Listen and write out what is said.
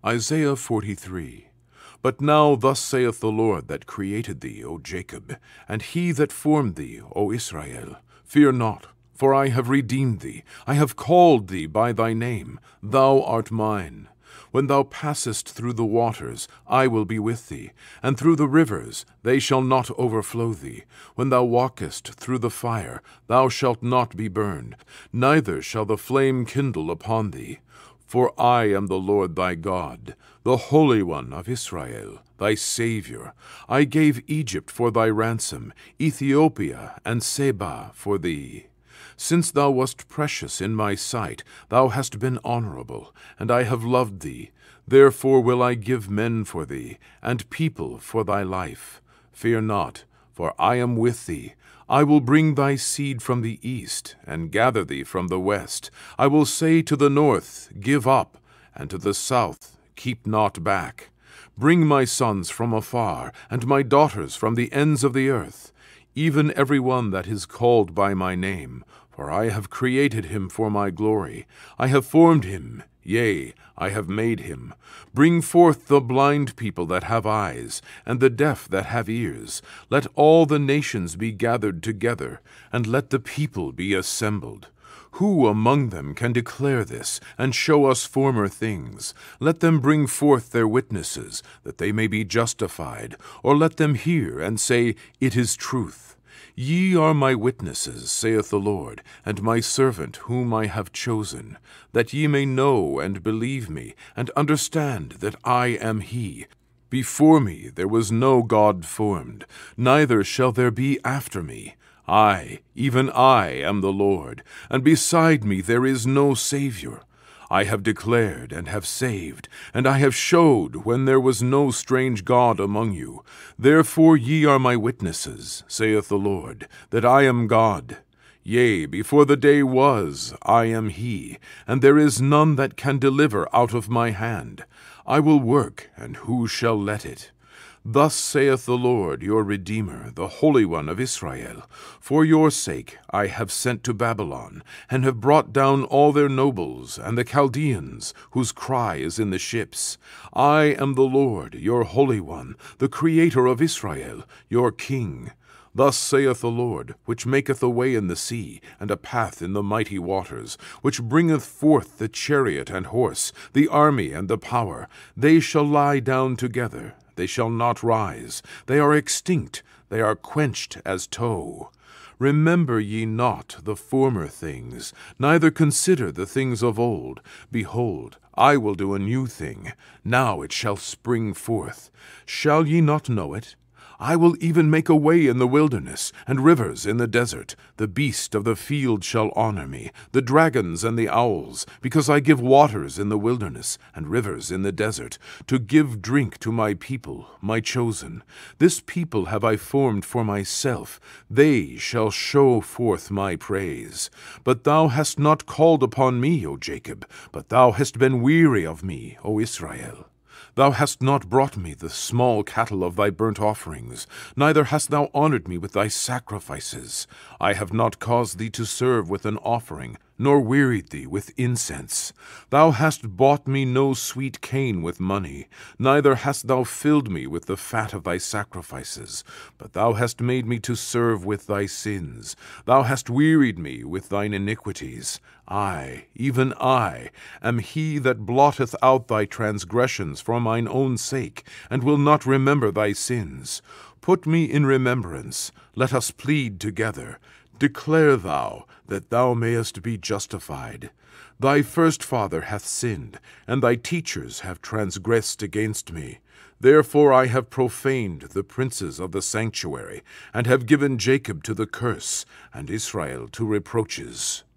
Isaiah 43. But now thus saith the Lord that created thee, O Jacob, and he that formed thee, O Israel, fear not, for I have redeemed thee. I have called thee by thy name. Thou art mine. When thou passest through the waters, I will be with thee, and through the rivers, they shall not overflow thee. When thou walkest through the fire, thou shalt not be burned, neither shall the flame kindle upon thee. For I am the Lord thy God, the Holy One of Israel, thy Saviour. I gave Egypt for thy ransom, Ethiopia and Seba for thee. Since thou wast precious in my sight, thou hast been honorable, and I have loved thee. Therefore will I give men for thee, and people for thy life. Fear not, for I am with thee. I will bring thy seed from the east, and gather thee from the west. I will say to the north, Give up, and to the south, Keep not back. Bring my sons from afar, and my daughters from the ends of the earth, even every one that is called by my name. For I have created him for my glory. I have formed him, yea, I have made him. Bring forth the blind people that have eyes, and the deaf that have ears. Let all the nations be gathered together, and let the people be assembled. Who among them can declare this, and show us former things? Let them bring forth their witnesses, that they may be justified, or let them hear, and say, It is truth. Ye are my witnesses, saith the Lord, and my servant whom I have chosen, that ye may know and believe me, and understand that I am he. Before me there was no God formed, neither shall there be after me. I, even I, am the Lord, and beside me there is no Savior. I have declared and have saved, and I have showed when there was no strange God among you. Therefore ye are my witnesses, saith the Lord, that I am God. Yea, before the day was, I am he, and there is none that can deliver out of my hand. I will work, and who shall let it? Thus saith the Lord, your Redeemer, the Holy One of Israel, For your sake I have sent to Babylon, and have brought down all their nobles, and the Chaldeans, whose cry is in the ships. I am the Lord, your Holy One, the Creator of Israel, your King. Thus saith the Lord, which maketh a way in the sea, and a path in the mighty waters, which bringeth forth the chariot and horse, the army and the power. They shall lie down together, they shall not rise. They are extinct, they are quenched as tow. Remember ye not the former things, neither consider the things of old. Behold, I will do a new thing. Now it shall spring forth. Shall ye not know it? I will even make a way in the wilderness, and rivers in the desert. The beast of the field shall honor me, the dragons and the owls, because I give waters in the wilderness, and rivers in the desert, to give drink to my people, my chosen. This people have I formed for myself. They shall show forth my praise. But thou hast not called upon me, O Jacob, but thou hast been weary of me, O Israel. Thou hast not brought me the small cattle of thy burnt offerings, neither hast thou honored me with thy sacrifices. I have not caused thee to serve with an offering, nor wearied thee with incense. Thou hast bought me no sweet cane with money, neither hast thou filled me with the fat of thy sacrifices. But thou hast made me to serve with thy sins. Thou hast wearied me with thine iniquities. I, even I, am he that blotteth out thy transgressions for mine own sake, and will not remember thy sins. Put me in remembrance, let us plead together. Declare thou, that thou mayest be justified. Thy first father hath sinned, and thy teachers have transgressed against me. Therefore I have profaned the princes of the sanctuary, and have given Jacob to the curse, and Israel to reproaches.